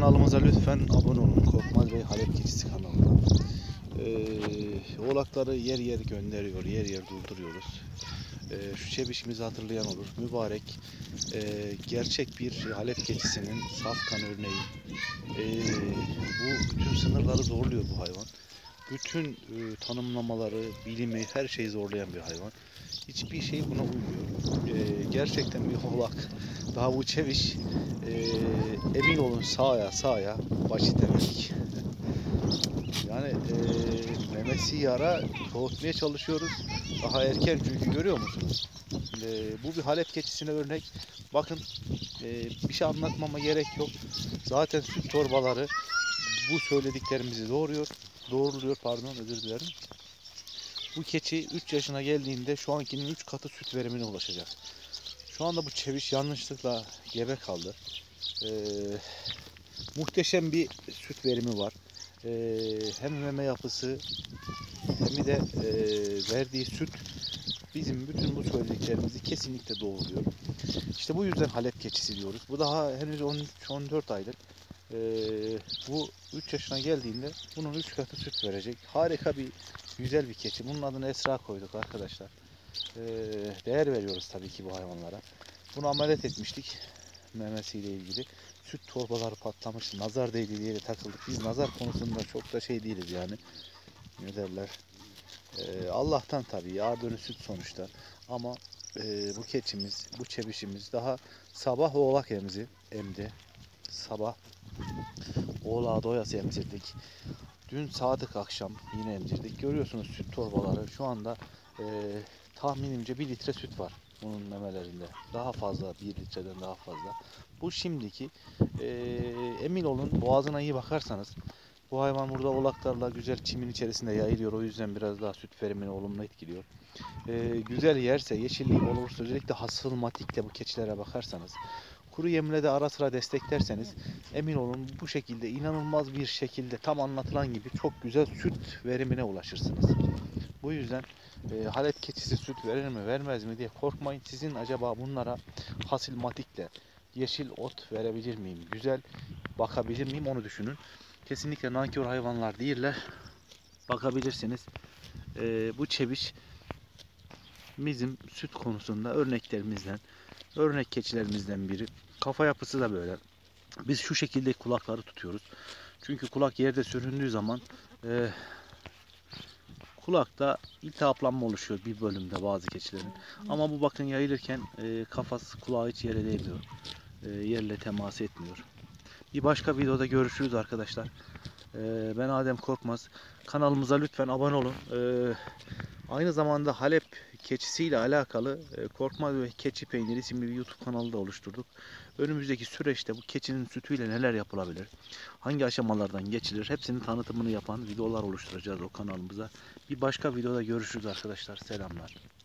Kanalımıza lütfen abone olun. Korkmaz Bey Halep Keçisi kanalına. Oğlakları yer yer gönderiyor, yer yer durduruyoruz. Şu çebişimizi hatırlayan olur. Mübarek, gerçek bir Halep keçisinin saf kan örneği. Bu bütün sınırları zorluyor bu hayvan. Bütün tanımlamaları, bilimi, her şeyi zorlayan bir hayvan. Hiçbir şey buna uymuyor. Gerçekten bir oğlak. Daha bu çeviş. Emin olun sahaya baş itemedik. Yani memesi yara soğutmaya çalışıyoruz. Daha erken çünkü görüyor musunuz? Bu bir Halep keçisine örnek. Bakın bir şey anlatmama gerek yok. Zaten süt torbaları bu söylediklerimizi doğruluyor pardon özür dilerim. Bu keçi 3 yaşına geldiğinde şu ankinin 3 katı süt verimine ulaşacak. Şu anda bu çeviş yanlışlıkla gebe kaldı. Ee, Muhteşem bir süt verimi var. Hem meme yapısı hem de verdiği süt bizim bütün bu söylediklerimizi kesinlikle doğruluyor. İşte bu yüzden Halep keçisi diyoruz. Bu daha henüz 13-14 aylık. Bu 3 yaşına geldiğinde bunun 3 katı süt verecek. Harika bir, güzel bir keçi. Bunun adını Esra koyduk arkadaşlar. Değer veriyoruz tabii ki bu hayvanlara. Bunu ameliyat etmiştik memesiyle ilgili. Süt torbaları patlamıştı. Nazar değdi diye de takıldık. Biz nazar konusunda çok da şey değiliz yani. Ne derler? Allah'tan tabii yağ dönü süt sonuçta. Ama bu keçimiz, bu çebişimiz daha sabah oğlak emdi. Sabah oğlağı doyası emzirdik. Dün sadık akşam yine emzirdik. Görüyorsunuz süt torbaları şu anda e, tahminimce 1 litre süt var bunun memelerinde. Daha fazla, 1 litreden daha fazla. Bu şimdiki emin olun boğazına iyi bakarsanız bu hayvan burada oğlaklarla güzel çimin içerisinde yayılıyor. O yüzden biraz daha süt verimini olumlu etkiliyor. Güzel yerse, yeşillik olursa özellikle hasılmatikle bu keçilere bakarsanız kuru yemle de ara sıra desteklerseniz emin olun bu şekilde inanılmaz bir şekilde tam anlatılan gibi çok güzel süt verimine ulaşırsınız. Bu yüzden Halep keçisi süt verir mi vermez mi diye korkmayın. Sizin acaba bunlara hasılmatikle yeşil ot verebilir miyim? Güzel bakabilir miyim onu düşünün. Kesinlikle nankör hayvanlar değiller. Bakabilirsiniz. Bu çeviş bizim süt konusunda örneklerimizden, örnek keçilerimizden biri. Kafa yapısı da böyle. Biz şu şekilde kulakları tutuyoruz. Çünkü kulak yerde süründüğü zaman kulakta iltihaplanma oluşuyor bir bölümde bazı keçilerin. Ama bu bakın yayılırken kafası kulağı hiç yere değmiyor. Yerle temas etmiyor. Bir başka videoda görüşürüz arkadaşlar. Ben Adem Korkmaz. Kanalımıza lütfen abone olun. Aynı zamanda Halep keçisiyle alakalı Korkmaz ve Keçi Peyniri isimli bir YouTube kanalı da oluşturduk. Önümüzdeki süreçte bu keçinin sütüyle neler yapılabilir, hangi aşamalardan geçilir, hepsinin tanıtımını yapan videolar oluşturacağız o kanalımıza. Bir başka videoda görüşürüz arkadaşlar. Selamlar.